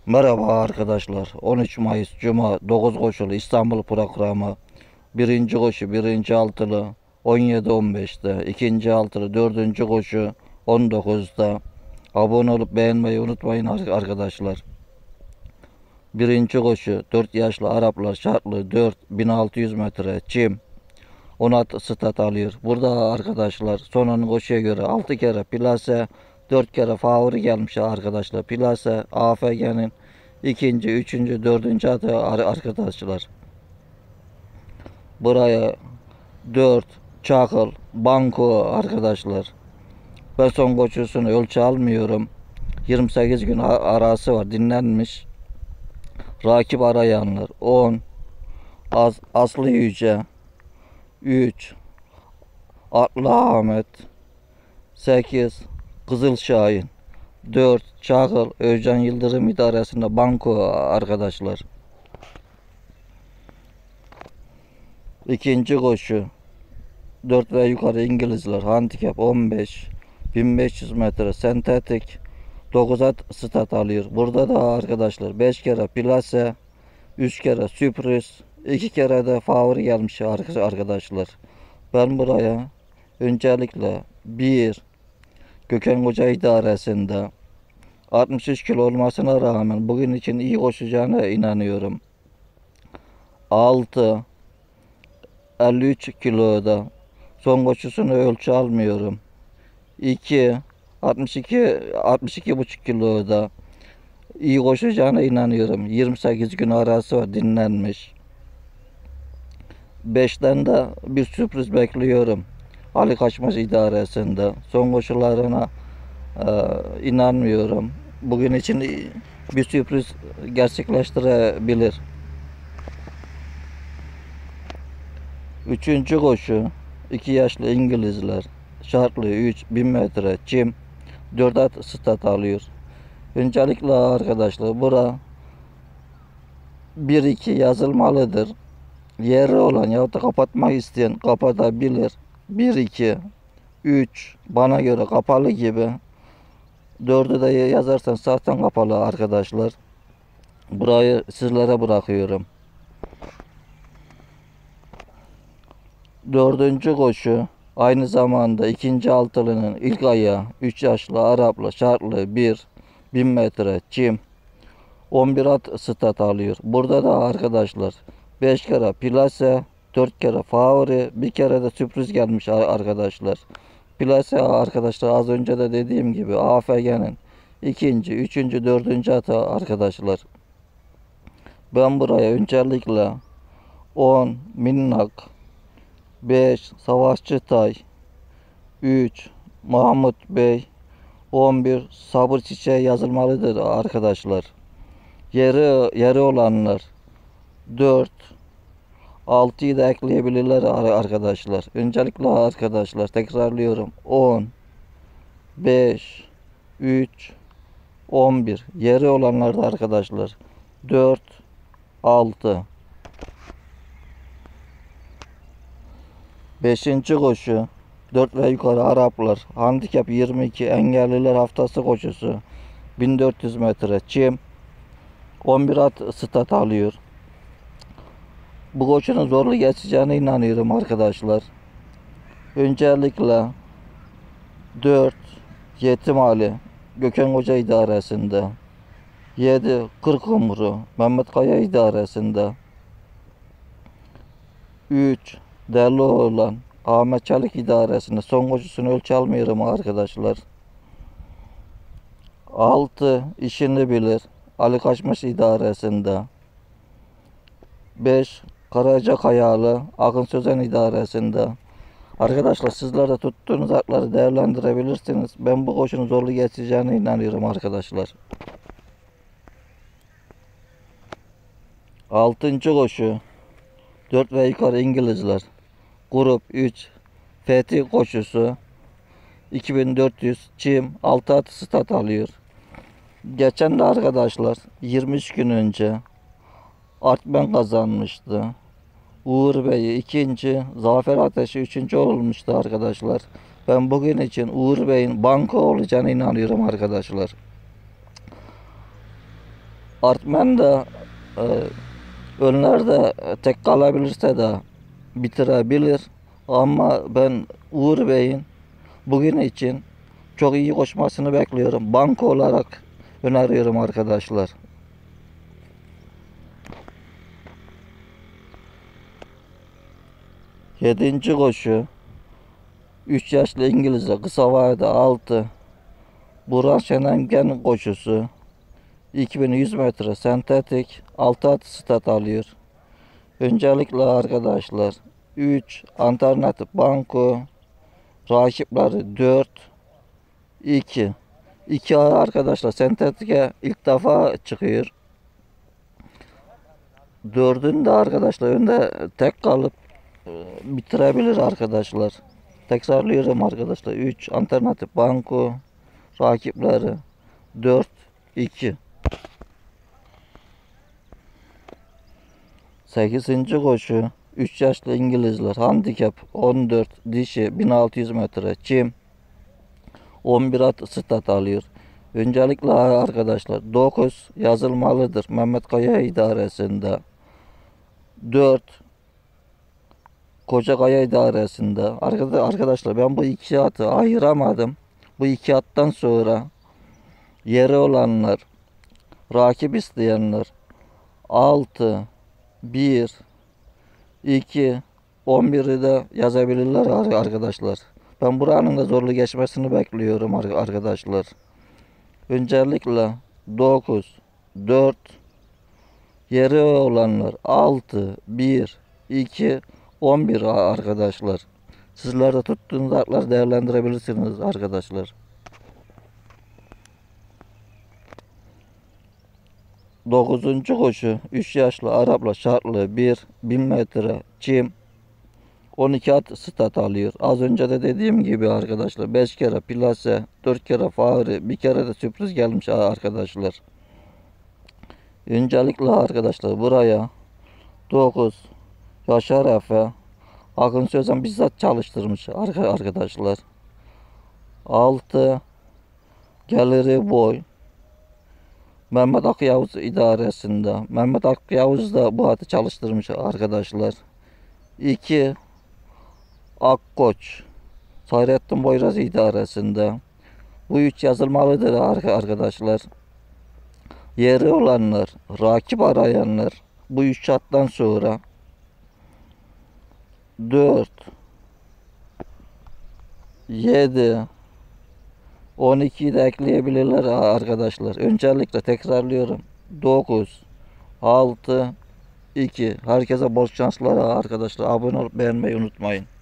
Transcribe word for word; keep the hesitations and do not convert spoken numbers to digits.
Merhaba arkadaşlar. on üç Mayıs Cuma dokuz koşulu İstanbul programı. Birinci koşu birinci altılı on yedi on beşte. ikinci altılı dördüncü koşu on dokuzda. Abone olup beğenmeyi unutmayın arkadaşlar. Birinci koşu dört yaşlı Araplar şartlı dört bin altı yüz metre çim. on at stat alıyor. Burada arkadaşlar sonunun koşuya göre altı kere plase, dört kere favori gelmiş arkadaşlar. Plase A F G'nin ikinci, üçüncü, dördüncü atı arkadaşlar. Buraya dört çakıl banko arkadaşlar. Ben son koşusunu ölçü almıyorum. yirmi sekiz gün arası var, dinlenmiş. Rakip arayanlar on Az, Aslı Yüce, üç Atlı Ahmet, sekiz Kızıl Şahin, dört Çakıl Özcan Yıldırım idaresinde banko arkadaşlar. İkinci koşu dört ve yukarı İngilizler handikap on beş bin beş yüz metre sentetik dokuz at stat alıyor. Burada da arkadaşlar beş kere plase, üç kere sürpriz, iki kere de favori gelmiş arkadaşlar. Ben buraya öncelikle bir Gökhan Koca idaresinde altmış üç kilo olmasına rağmen bugün için iyi koşacağına inanıyorum. altı elli üç kiloda son koşusunu ölçü almıyorum. iki altmış iki altmış iki buçuk kiloda iyi koşacağına inanıyorum. yirmi sekiz gün arası var, dinlenmiş. beşten de bir sürpriz bekliyorum. Ali Kaçmaz idaresinde son koşularına e, inanmıyorum. Bugün için bir sürpriz gerçekleştirebilir. Üçüncü koşu iki yaşlı İngilizler şartlı üç bin metre çim dört at stat alıyor. Öncelikle arkadaşlar bura bir iki yazılmalıdır. Yeri olan ya da kapatmak isteyen kapatabilir. bir iki üç bana göre kapalı gibi. dördü de yazarsan zaten kapalı arkadaşlar. Burayı sizlere bırakıyorum. Dördüncü koşu aynı zamanda ikinci altılının ilk ayağı üç yaşlı Araplı şartlı bir bin metre çim on bir at stat alıyor. Burada da arkadaşlar beş kere plase, dört kere favori, bir kere de sürpriz gelmiş arkadaşlar. Plase arkadaşlar az önce de dediğim gibi A F G'nin ikinci, üçüncü, dördüncü atı arkadaşlar. Ben buraya öncelikle on Minnak, beş Savaşçı Tay, üç Mahmut Bey, on bir Sabır Çiçeği yazılmalıdır arkadaşlar. Yeri, yeri olanlar dört altıyı da ekleyebilirler arkadaşlar. Öncelikle arkadaşlar tekrarlıyorum. on beş üç on bir yeri olanlar da arkadaşlar dört altı. beşinci koşu dört ve yukarı Araplar handikap yirmi iki engelliler haftası koşusu bin dört yüz metre çim on bir at stat alıyor. Bu koşunun zorlu geçeceğine inanıyorum arkadaşlar. Öncelikle dört Yetim Ali Gökhan Koca idaresinde, yedi Kırkumru Mehmet Kaya idaresinde, üç Deli Oğlan Ahmet Çelik idaresinde son koşusunu ölçü almıyorum arkadaşlar. altı işini bilir Ali Kaçmış idaresinde, beş Karaca Kayalı Akın Sözen idaresinde. Arkadaşlar sizler de tuttuğunuz atları değerlendirebilirsiniz. Ben bu koşunun zorlu geçeceğine inanıyorum arkadaşlar. altıncı koşu dört ve yukarı İngilizler grup üç Fethi koşusu iki bin dört yüz çim altı at stat alıyor. Geçen de arkadaşlar yirmi üç gün önce Artmen kazanmıştı. Uğur Bey ikinci, Zafer Ateşi üçüncü olmuştu arkadaşlar. Ben bugün için Uğur Bey'in banko olacağına inanıyorum arkadaşlar. Artman da e, önlerde tek kalabilirse de bitirebilir. Ama ben Uğur Bey'in bugün için çok iyi koşmasını bekliyorum. Banko olarak öneriyorum arkadaşlar. Yedinci koşu. üç yaşlı İngilizce kısa vade altı. Burak Şenengen koşusu. iki bin yüz metre sentetik altı at start alıyor. Öncelikle arkadaşlar üç alternatif banko, rakipleri dört iki. iki arkadaşlar sentetike ilk defa çıkıyor. Dördünde arkadaşlar önde tek kalıp e, bitirebilir arkadaşlar. Tekrarlıyorum arkadaşlar. üç alternatif banko, rakipleri dört iki. sekizinci koşu üç yaşlı İngilizler handikap on dört dişi bin altı yüz metre çim on bir at start alıyor. Öncelikle arkadaşlar dokuz yazılmalıdır Mehmet Kaya idaresinde. dört Kocakaya idaresinde. Arkadaşlar ben bu iki atı ayıramadım. Bu iki attan sonra yeri olanlar, rakip isteyenler altı bir iki on biri de yazabilirler arkadaşlar. Ben buranın da zorlu geçmesini bekliyorum arkadaşlar. Öncelikle dokuz dört yeri olanlar altı bir iki on bir arkadaşlar. Sizler de tuttuğunuz atlar değerlendirebilirsiniz arkadaşlar. dokuzuncu koşu üç yaşlı Arapla şartlı bir bin metre çim on iki at start alıyor. Az önce de dediğim gibi arkadaşlar beş kere plase, dört kere fahri, bir kere de sürpriz gelmiş arkadaşlar. Öncelikle arkadaşlar buraya dokuz Yaşar Efe Akın Sözen bizzat çalıştırmış arkadaşlar. altı Geliri Boy Mehmet Akyavuz idaresinde. Mehmet Akyavuz da bu atı çalıştırmış arkadaşlar. iki Akkoç Sayrettin Boyraz idaresinde. Bu üç yazılmalıdır arkadaşlar. Yeri olanlar, rakip arayanlar bu üç attan sonra dört yedi on ikiyi de ekleyebilirler arkadaşlar. Öncelikle tekrarlıyorum. dokuz altı iki. Herkese bol şanslar arkadaşlar. Abone olup beğenmeyi unutmayın.